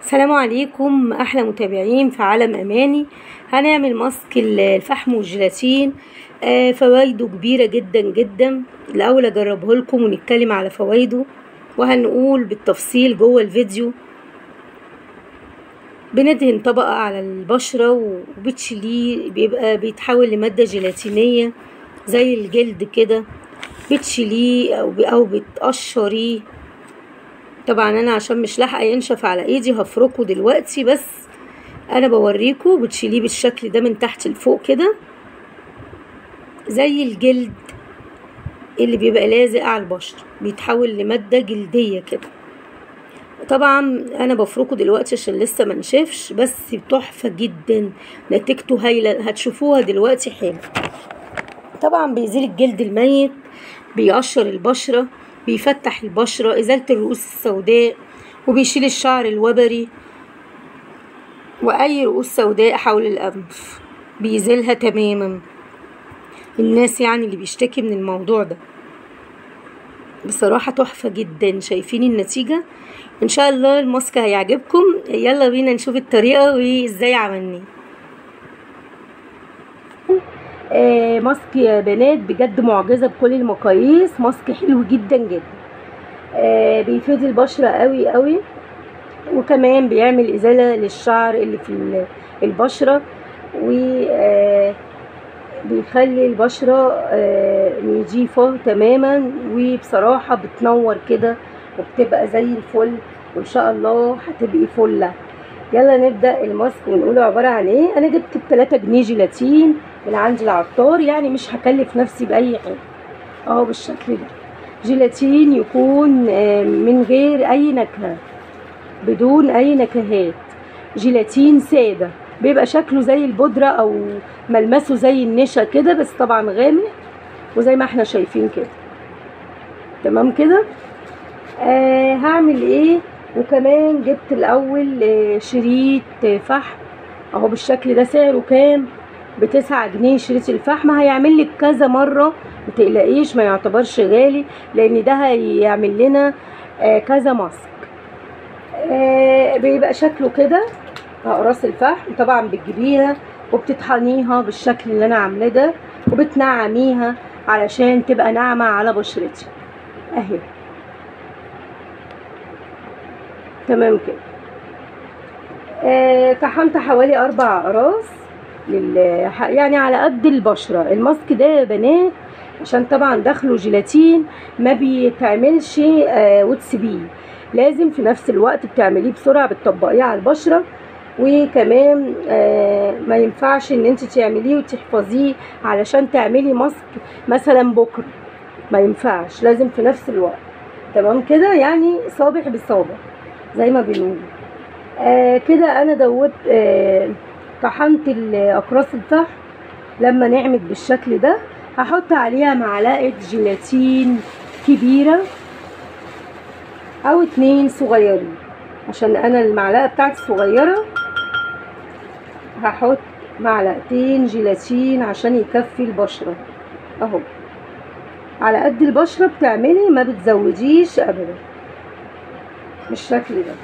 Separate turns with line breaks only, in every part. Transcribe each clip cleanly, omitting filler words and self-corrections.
السلام عليكم احلى متابعين في عالم اماني. هنعمل ماسك الفحم والجيلاتين. فوائده كبيره جدا جدا. الاول اجربه لكم ونتكلم على فوائده وهنقول بالتفصيل جوه الفيديو. بندهن طبقه على البشره وبتشيليه، بيبقى بيتحول لماده جيلاتينيه زي الجلد كده. بتشيليه او بتقشريه. طبعا انا عشان مش لاحقه ينشف على ايدي هفركه دلوقتي، بس انا بوريكم. بتشيليه بالشكل ده من تحت لفوق كده زي الجلد اللي بيبقى لازق على البشره، بيتحول لماده جلديه كده. طبعا انا بفركه دلوقتي عشان لسه ما نشفش، بس تحفه جدا، نتيجته هايله، هتشوفوها دلوقتي حالا. طبعا بيزيل الجلد الميت، بيقشر البشره، بيفتح البشره، ازاله الرؤوس السوداء، وبيشيل الشعر الوبري واي رؤوس سوداء حول الانف بيزيلها تماما. الناس يعني اللي بيشتكي من الموضوع ده بصراحة تحفة جدا. شايفين النتيجة؟ ان شاء الله الماسك هيعجبكم. يلا بينا نشوف الطريقة وازاي عملناه. ماسك يا بنات بجد معجزة بكل المقاييس. ماسك حلو جدا جدا. بيفيد البشرة قوي قوي، وكمان بيعمل ازالة للشعر اللي في البشرة، و بيخلي البشرة نضيفة تماما، وبصراحة بتنور كده وبتبقى زي الفل، وان شاء الله هتبقي فلة. يلا نبدأ الماسك ونقوله عبارة عن ايه. انا جبت ب3 جنيه جيلاتين من عند العطار، يعني مش هكلف نفسي بأي حاجة. اهو بالشكل ده جيلاتين يكون من غير اي نكهة، بدون اي نكهات. جيلاتين سادة بيبقى شكله زي البودرة او ملمسه زي النشا كده، بس طبعا غامق وزي ما احنا شايفين كده. تمام كده. هعمل ايه؟ وكمان جبت الاول شريط فحم اهو بالشكل ده. سعره كام؟ ب9 جنيه شريط الفحم. هيعمل لك كذا مرة، متقلقيش، ما يعتبرش غالي، لان ده هيعمل لنا كذا ماسك. بيبقى شكله كده اقراص الفحم. طبعا بتجيبيها وبتطحنيها بالشكل اللي انا عاملاه ده، وبتنعميها علشان تبقى ناعمه على بشرتي اهي. تمام كده. طحنت حوالي 4 اقراص يعني على قد البشره. الماسك ده يا بنات عشان طبعا داخله جيلاتين ما بيتعملش وتسيبيه، لازم في نفس الوقت بتعمليه بسرعه، بتطبقيه على البشره. وكمان ما ينفعش ان انت تعمليه وتحفظيه علشان تعملي ماسك مثلا بكره، ما ينفعش، لازم في نفس الوقت. تمام كده، يعني صابع بصابع زي ما بنقول. كده انا دوبت طحنت اقراص الفحم. لما نعمت بالشكل ده هحط عليها معلقه جيلاتين كبيره او 2 صغيرين، عشان انا المعلقه بتاعتي صغيره. هحط 2 معلقة جيلاتين عشان يكفي البشرة اهو. على قد البشرة بتعملي، ما بتزوديش ابدا بالشكل ده.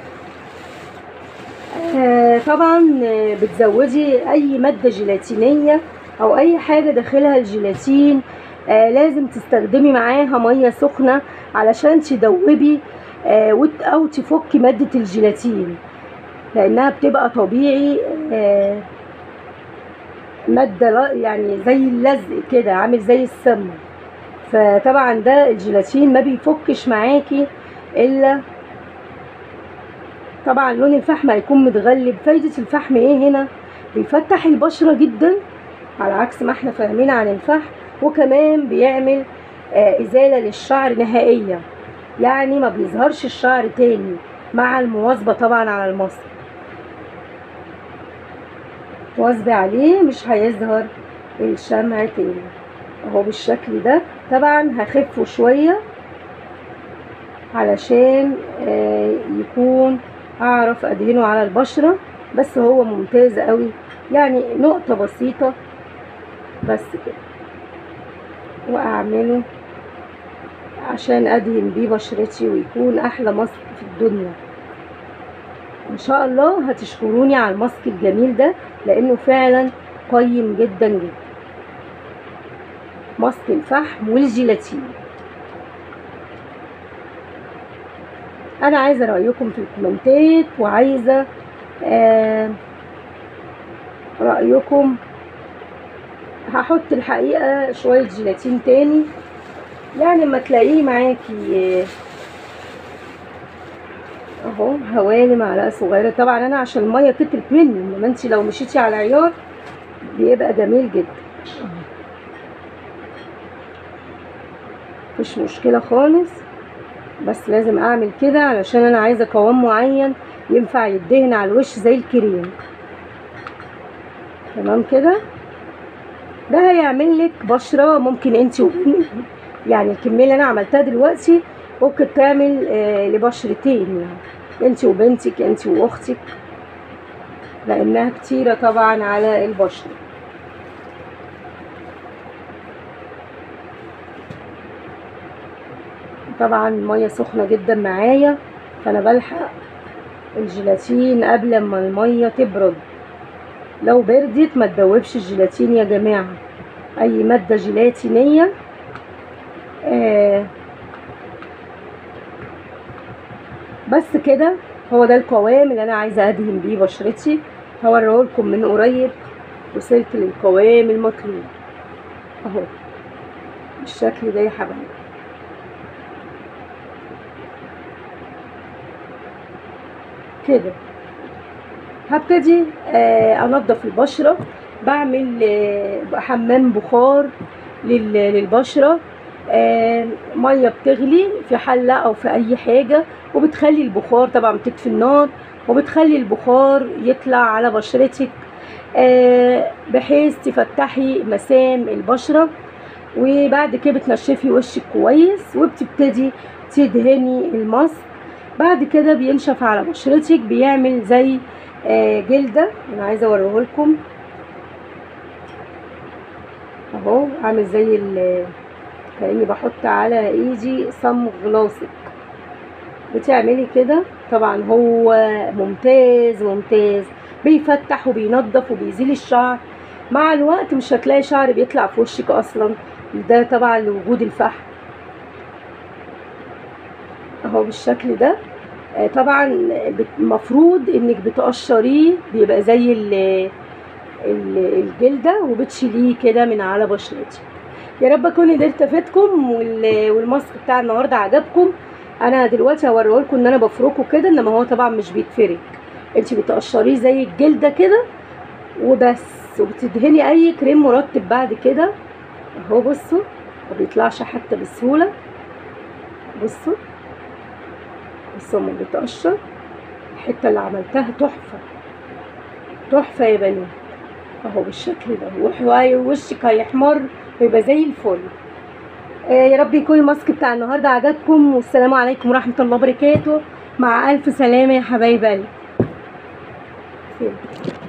طبعا بتزودي اي مادة جيلاتينية او اي حاجة داخلها الجيلاتين لازم تستخدمي معاها مية سخنة علشان تدوبي او تفكي مادة الجيلاتين، لانها بتبقى طبيعي مادة يعني زي اللزق كده، عامل زي السم. فطبعا ده الجيلاتين ما بيفكش معاكي الا طبعا لون الفحم هيكون متغلب. فايدة الفحم ايه هنا؟ بيفتح البشرة جدا على عكس ما احنا فاهمين عن الفحم، وكمان بيعمل ازالة للشعر نهائيا، يعني ما بيظهرش الشعر تاني مع المواظبة طبعا على الماسك. واظبي عليه مش هيظهر الشمع تاني اهو بالشكل ده. طبعا هخفه شوية علشان يكون اعرف ادهنه على البشرة، بس هو ممتاز قوي، يعني نقطة بسيطة بس كده، واعمله عشان ادهن بيه بشرتي ويكون احلى ماسك في الدنيا. ان شاء الله هتشكروني على الماسك الجميل ده، لانه فعلا قيم جدا جدا. ماسك الفحم والجيلاتين. انا عايزه رايكم في الكومنتات، وعايزه رايكم. هحط الحقيقه شويه جيلاتين تاني، يعني لما تلاقيه معاكي اهو حوالي معلقه صغيره. طبعا انا عشان الميه كترت مني، انما انت لو مشيتي على عيار بيبقى جميل جدا، مفيش مشكله خالص. بس لازم اعمل كده علشان انا عايزه قوام معين ينفع يدهن على الوش زي الكريم. تمام كده. ده هيعمل لك بشره ممكن انت يعني الكميه اللي انا عملتها دلوقتي ممكن تعمل لبشرتين، يعني انت وبنتك، انت واختك، لانها كتيره طبعا على البشره. طبعا الميه سخنه جدا معايا، فانا بلحق الجيلاتين قبل ما الميه تبرد. لو بردت ما تدوبش الجيلاتين يا جماعه. اي ماده جيلاتينيه بس كده. هو ده القوام اللي انا عايزه ادهن بيه بشرتي. هوريهولكم من قريب. وصلت للقوام المطلوب اهو بالشكل ده يا حبايبي. كده هبتدي انضف البشره. بعمل حمام بخار للبشره. ميه بتغلي في حله او في اي حاجه، وبتخلي البخار، طبعا بتطفي النار، وبتخلي البخار يطلع على بشرتك بحيث تفتحي مسام البشره. وبعد كده بتنشفي وشك كويس، وبتبتدي تدهني الماسك. بعد كده بينشف على بشرتك، بيعمل زي جلده. انا عايزه اوريهولكم اهو، عامل زي كأني بحط على ايدي صمغ لاصق. بتعملي كده. طبعا هو ممتاز ممتاز، بيفتح وبينظف وبيزيل الشعر. مع الوقت مش هتلاقي شعر بيطلع في وشك اصلا، ده طبعا لوجود الفحم اهو بالشكل ده. طبعا المفروض انك بتقشريه، بيبقى زي الجلده، وبتشيليه كده من على بشرتك. يا رب اكون قدرت افيدكم، والماسك بتاع النهارده عجبكم. انا دلوقتي هوريهولكم ان انا بفركه كده، انما هو طبعا مش بيتفرك. انت بتقشريه زي الجلده كده وبس، وبتدهني اي كريم مرطب بعد كده اهو. بصوا ما بيطلعش حتى بسهوله. بصوا لما بتقشر الحته اللي عملتها تحفه تحفه يا بنات اهو بالشكل ده. وشك هيحمر ويبقى زي الفل. يا رب يكون الماسك بتاع النهارده عجبكم، والسلام عليكم ورحمه الله وبركاته. مع الف سلامه يا حبايب قلبي.